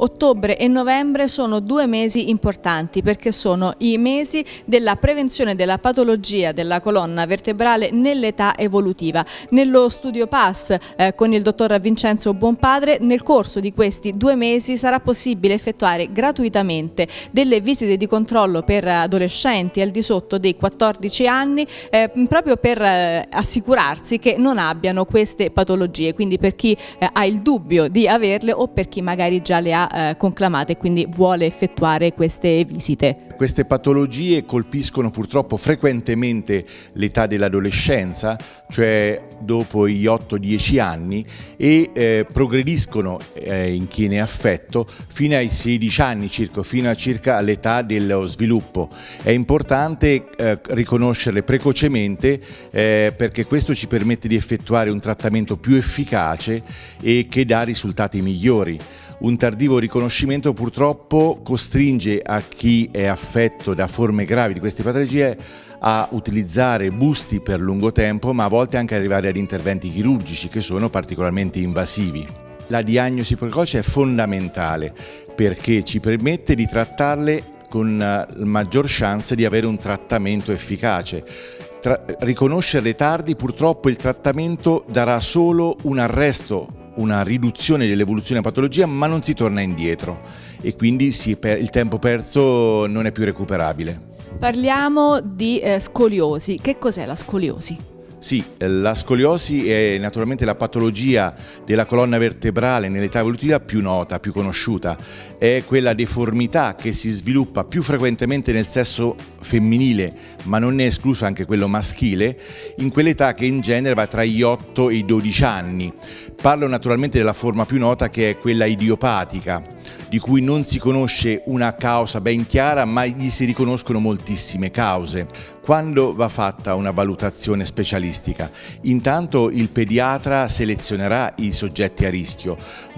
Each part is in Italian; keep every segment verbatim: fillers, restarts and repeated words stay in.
Ottobre e novembre sono due mesi importanti perché sono i mesi della prevenzione della patologia della colonna vertebrale nell'età evolutiva. Nello studio P A S eh, con il dottor Vincenzo Buonpadre, nel corso di questi due mesi sarà possibile effettuare gratuitamente delle visite di controllo per adolescenti al di sotto dei quattordici anni eh, proprio per eh, assicurarsi che non abbiano queste patologie, quindi per chi eh, ha il dubbio di averle o per chi magari già le ha eh, conclamate e quindi vuole effettuare queste visite. Queste patologie colpiscono purtroppo frequentemente l'età dell'adolescenza, cioè dopo gli otto dieci anni, e eh, progrediscono eh, in chi ne è affetto fino ai sedici anni circa, fino a circa all'età dello sviluppo. È importante eh, riconoscerle precocemente eh, perché questo ci permette di effettuare un trattamento più efficace e che dà risultati migliori. Un tardivo riconoscimento purtroppo costringe a chi è affetto da forme gravi di queste patologie a utilizzare busti per lungo tempo, ma a volte anche arrivare ad interventi chirurgici che sono particolarmente invasivi. La diagnosi precoce è fondamentale perché ci permette di trattarle con maggior chance di avere un trattamento efficace. Tra- riconoscerle tardi, purtroppo il trattamento darà solo un arresto, una riduzione dell'evoluzione della patologia, ma non si torna indietro e quindi si per- il tempo perso non è più recuperabile. Parliamo di eh, scoliosi. Che cos'è la scoliosi? Sì, la scoliosi è naturalmente la patologia della colonna vertebrale nell'età evolutiva più nota, più conosciuta. È quella deformità che si sviluppa più frequentemente nel sesso femminile, ma non è escluso anche quello maschile, in quell'età che in genere va tra gli otto e i dodici anni. Parlo naturalmente della forma più nota, che è quella idiopatica, di cui non si conosce una causa ben chiara, ma gli si riconoscono moltissime cause. Quando va fatta una valutazione specialistica? Intanto il pediatra selezionerà i soggetti a rischio,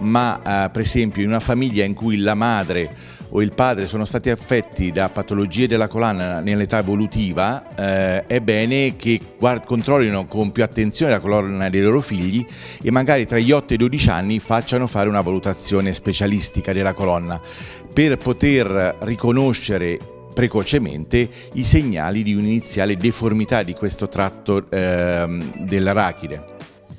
ma eh, per esempio in una famiglia in cui la madre o il padre sono stati affetti da patologie della colonna nell'età evolutiva, eh, è bene che guard- controllino con più attenzione la colonna dei loro figli e magari tra gli otto e i dodici anni facciano fare una valutazione specialistica della colonna per poter riconoscere precocemente i segnali di un'iniziale deformità di questo tratto eh, dell'arachide.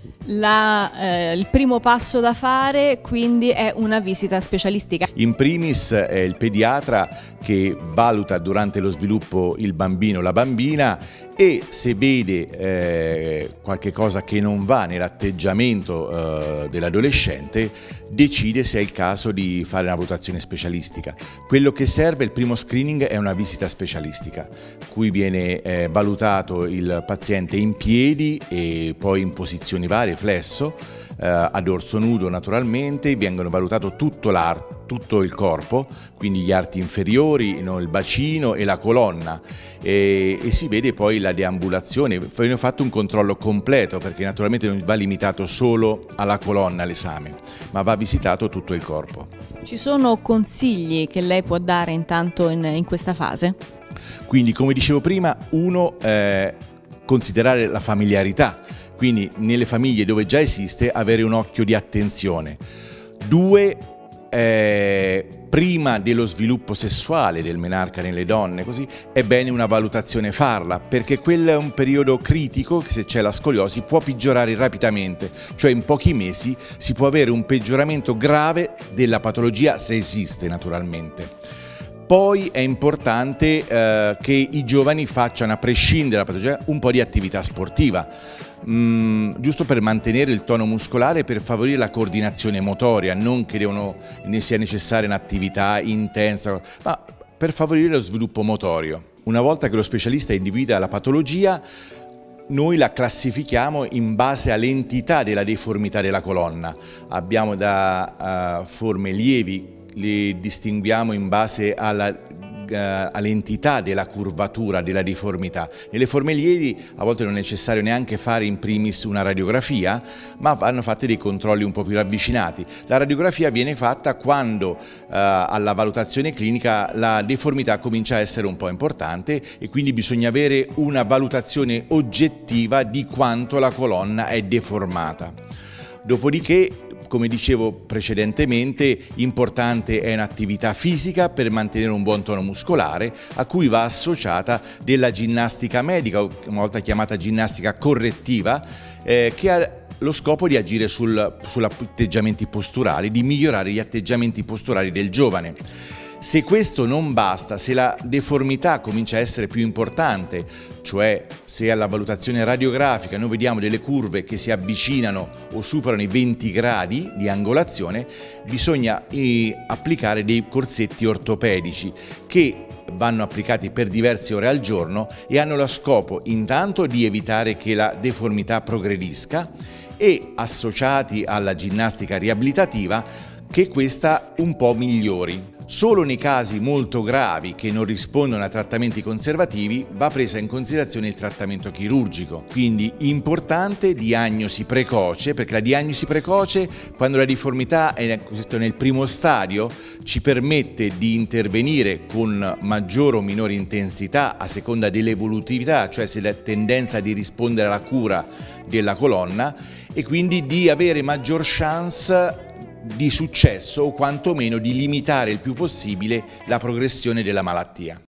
La, eh, il primo passo da fare quindi è una visita specialistica. In primis è il pediatra che valuta durante lo sviluppo il bambino o la bambina e se vede eh, qualche cosa che non va nell'atteggiamento eh, dell'adolescente decide se è il caso di fare una valutazione specialistica. Quello che serve, il primo screening, è una visita specialistica, cui viene eh, valutato il paziente in piedi e poi in posizioni varie, flesso, eh, a dorso nudo naturalmente, vengono valutato tutto, tutto il corpo, quindi gli arti inferiori, no, il bacino e la colonna, e, e si vede poi la deambulazione. Viene fatto un controllo completo perché naturalmente non va limitato solo alla colonna l'esame, ma va visitato tutto il corpo. Ci sono consigli che lei può dare intanto in, in questa fase? Quindi, come dicevo prima, uno, eh, considerare la familiarità, quindi nelle famiglie dove già esiste avere un occhio di attenzione. Due, eh, prima dello sviluppo sessuale del menarca nelle donne, così è bene una valutazione farla, perché quello è un periodo critico che, se c'è la scoliosi, può peggiorare rapidamente, cioè in pochi mesi si può avere un peggioramento grave della patologia, se esiste naturalmente. Poi è importante eh, che i giovani facciano, a prescindere dalla patologia, un po' di attività sportiva, mm, giusto per mantenere il tono muscolare e per favorire la coordinazione motoria, non che devono, ne sia necessaria un'attività intensa, ma per favorire lo sviluppo motorio. Una volta che lo specialista individua la patologia, noi la classifichiamo in base all'entità della deformità della colonna. Abbiamo da uh, forme lievi, le distinguiamo in base alla, uh, all'entità della curvatura, della deformità. Nelle forme lievi a volte non è necessario neanche fare in primis una radiografia, ma vanno fatti dei controlli un po' più ravvicinati. La radiografia viene fatta quando uh, alla valutazione clinica la deformità comincia a essere un po' importante e quindi bisogna avere una valutazione oggettiva di quanto la colonna è deformata. Dopodiché come dicevo precedentemente, importante è un'attività fisica per mantenere un buon tono muscolare, a cui va associata della ginnastica medica, una volta chiamata ginnastica correttiva, eh, che ha lo scopo di agire sul, sugli atteggiamenti posturali, di migliorare gli atteggiamenti posturali del giovane. Se questo non basta, se la deformità comincia a essere più importante, cioè se alla valutazione radiografica noi vediamo delle curve che si avvicinano o superano i venti gradi di angolazione, bisogna eh, applicare dei corsetti ortopedici che vanno applicati per diverse ore al giorno e hanno lo scopo intanto di evitare che la deformità progredisca e, associati alla ginnastica riabilitativa, che questa un po' migliori. Solo nei casi molto gravi che non rispondono a trattamenti conservativi va presa in considerazione il trattamento chirurgico. Quindi importante diagnosi precoce, perché la diagnosi precoce, quando la difformità è nel primo stadio, ci permette di intervenire con maggiore o minore intensità a seconda dell'evolutività, cioè se la tendenza di rispondere alla cura della colonna, e quindi di avere maggior chance di successo o quantomeno di limitare il più possibile la progressione della malattia.